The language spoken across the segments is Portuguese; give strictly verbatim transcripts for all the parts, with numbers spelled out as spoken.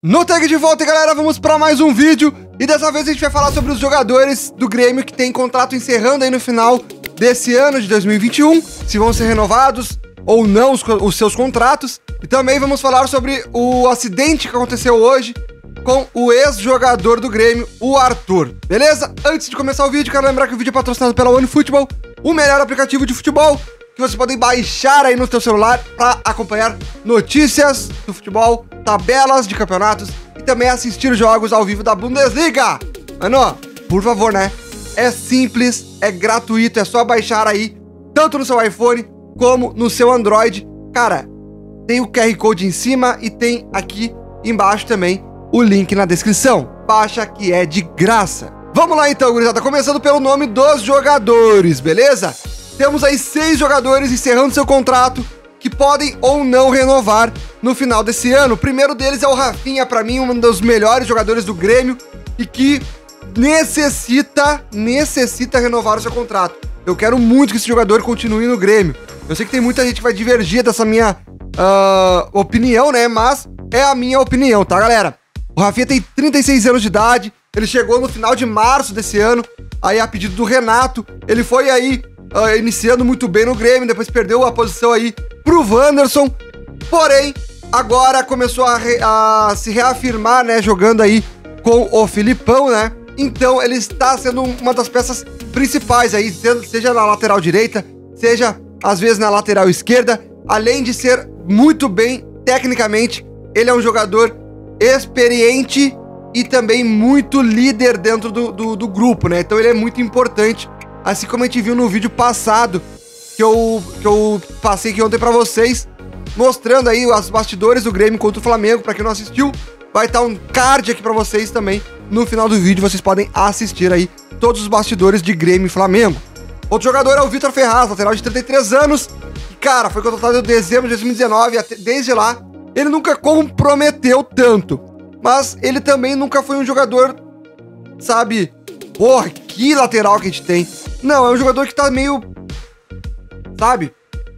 No tag de volta, galera, vamos para mais um vídeo. E dessa vez a gente vai falar sobre os jogadores do Grêmio que tem contrato encerrando aí no final desse ano de dois mil e vinte e um. Se vão ser renovados ou não os, os seus contratos. E também vamos falar sobre o acidente que aconteceu hoje com o ex-jogador do Grêmio, o Arthur. Beleza? Antes de começar o vídeo, quero lembrar que o vídeo é patrocinado pela OneFootball, o melhor aplicativo de futebol que vocês podem baixar aí no seu celular para acompanhar notícias do futebol, tabelas de campeonatos e também assistir jogos ao vivo da Bundesliga. Mano, por favor, né? É simples, é gratuito, é só baixar aí, tanto no seu iPhone como no seu Android. Cara, tem o Q R Code em cima e tem aqui embaixo também o link na descrição. Baixa que é de graça. Vamos lá então, gurizada, começando pelo nome dos jogadores, beleza? Temos aí seis jogadores encerrando seu contrato que podem ou não renovar no final desse ano. O primeiro deles é o Rafinha, para mim, um dos melhores jogadores do Grêmio e que necessita, necessita renovar o seu contrato. Eu quero muito que esse jogador continue no Grêmio. Eu sei que tem muita gente que vai divergir dessa minha uh, opinião, né? Mas é a minha opinião, tá, galera? O Rafinha tem trinta e seis anos de idade, ele chegou no final de março desse ano, aí a pedido do Renato, ele foi aí uh, iniciando muito bem no Grêmio, depois perdeu a posição aí pro Wanderson, porém, agora começou a, re, a se reafirmar, né, jogando aí com o Filipão, né, então ele está sendo uma das peças principais aí, seja na lateral direita, seja às vezes na lateral esquerda, além de ser muito bem tecnicamente, ele é um jogador experiente e também muito líder dentro do, do, do grupo, né? Então ele é muito importante, assim como a gente viu no vídeo passado que eu, que eu passei aqui ontem pra vocês, mostrando aí os bastidores do Grêmio contra o Flamengo. Pra quem não assistiu, vai estar um card aqui pra vocês também. No final do vídeo vocês podem assistir aí todos os bastidores de Grêmio e Flamengo. Outro jogador é o Vitor Ferraz, lateral de trinta e três anos, que, cara, foi contratado em dezembro de dois mil e dezenove, até, desde lá ele nunca comprometeu tanto, mas ele também nunca foi um jogador, sabe, porra, que lateral que a gente tem. Não, é um jogador que tá meio, sabe,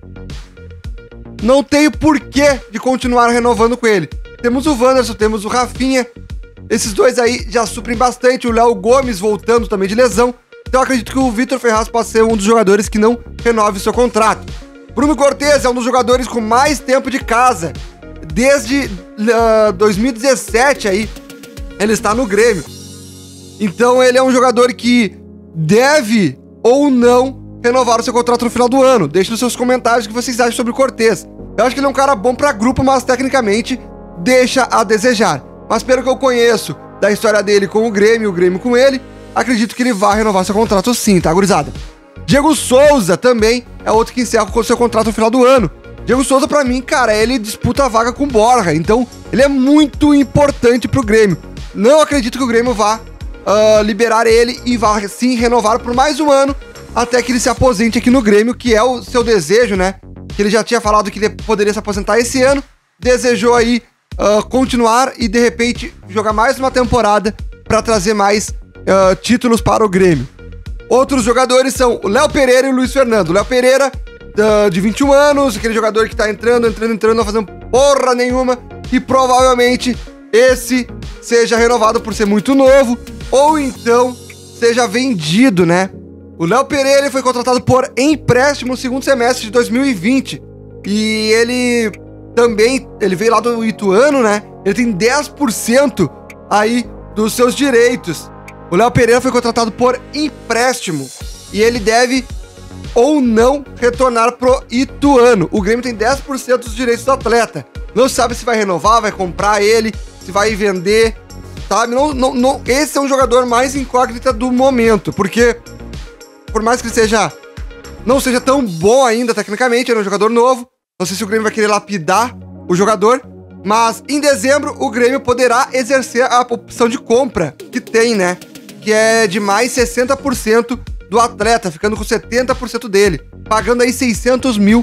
não tem o porquê de continuar renovando com ele. Temos o Wanderson, temos o Rafinha, esses dois aí já suprem bastante, o Léo Gomes voltando também de lesão, então eu acredito que o Vitor Ferraz pode ser um dos jogadores que não renove o seu contrato. Bruno Cortez é um dos jogadores com mais tempo de casa, desde uh, dois mil e dezessete aí, ele está no Grêmio. Então ele é um jogador que deve ou não renovar o seu contrato no final do ano. Deixe nos seus comentários o que vocês acham sobre o Cortez. Eu acho que ele é um cara bom para grupo, mas tecnicamente deixa a desejar. Mas pelo que eu conheço da história dele com o Grêmio e o Grêmio com ele, acredito que ele vai renovar seu contrato sim, tá, gurizada? Diego Souza também é outro que encerra o seu contrato no final do ano. Diego Souza, pra mim, cara, ele disputa a vaga com o Borja, então ele é muito importante pro Grêmio. Não acredito que o Grêmio vá uh, liberar ele e vá, sim, renovar por mais um ano, até que ele se aposente aqui no Grêmio, que é o seu desejo, né? Que ele já tinha falado que ele poderia se aposentar esse ano, desejou aí uh, continuar e, de repente, jogar mais uma temporada pra trazer mais uh, títulos para o Grêmio. Outros jogadores são o Léo Pereira e o Luiz Fernando. O Léo Pereira, de vinte e um anos, aquele jogador que tá entrando, entrando, entrando, não fazendo porra nenhuma, e provavelmente esse seja renovado por ser muito novo, ou então seja vendido, né? O Léo Pereira ele foi contratado por empréstimo no segundo semestre de dois mil e vinte, e ele também, ele veio lá do Ituano, né? Ele tem dez por cento aí dos seus direitos. O Léo Pereira foi contratado por empréstimo, e ele deve ou não retornar pro Ituano. O Grêmio tem dez por cento dos direitos do atleta. Não sabe se vai renovar, vai comprar ele, se vai vender, sabe? Não, não, não. Esse é um jogador mais incógnita do momento, porque por mais que ele seja, não seja tão bom ainda tecnicamente, ele é um jogador novo, não sei se o Grêmio vai querer lapidar o jogador, mas em dezembro o Grêmio poderá exercer a opção de compra que tem, né? Que é de mais sessenta por cento do atleta, ficando com setenta por cento dele, pagando aí seiscentos mil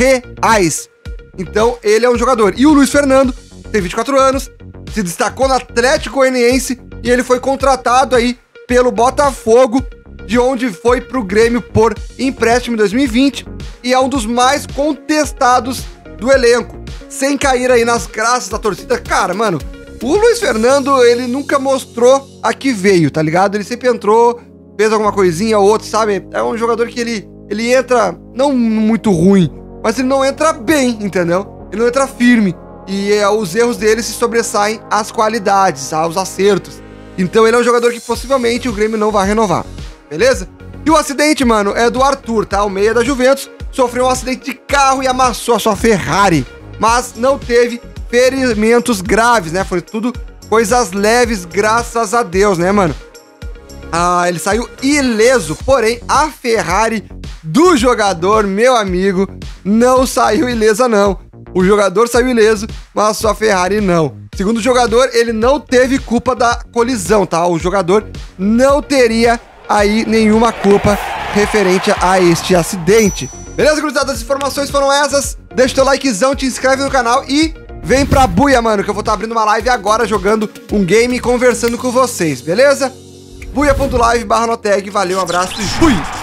reais. Então ele é um jogador. E o Luiz Fernando tem vinte e quatro anos, se destacou no Atlético Goianiense e ele foi contratado aí pelo Botafogo, de onde foi pro Grêmio por empréstimo em dois mil e vinte, e é um dos mais contestados do elenco, sem cair aí nas graças da torcida. Cara, mano, O Luiz Fernando, ele nunca mostrou a que veio, tá ligado? Ele sempre entrou, fez alguma coisinha ou outra, sabe? É um jogador que ele, ele entra, não muito ruim, mas ele não entra bem, entendeu? Ele não entra firme. E é, os erros dele se sobressaem às qualidades, aos acertos. Então ele é um jogador que possivelmente o Grêmio não vai renovar, beleza? E o acidente, mano, é do Arthur, tá? O meia da Juventus sofreu um acidente de carro e amassou a sua Ferrari, mas não teve ferimentos graves, né? Foi tudo coisas leves, graças a Deus, né, mano? Ah, ele saiu ileso, porém a Ferrari do jogador, meu amigo, não saiu ilesa, não. O jogador saiu ileso, mas a sua Ferrari não. Segundo o jogador, ele não teve culpa da colisão, tá? O jogador não teria aí nenhuma culpa referente a este acidente. Beleza, gurizada? As informações foram essas. Deixa o teu likezão, te inscreve no canal e vem pra buia, mano, que eu vou estar abrindo uma live agora jogando um game e conversando com vocês, beleza? buia ponto live barra noteg, valeu, um abraço e fui!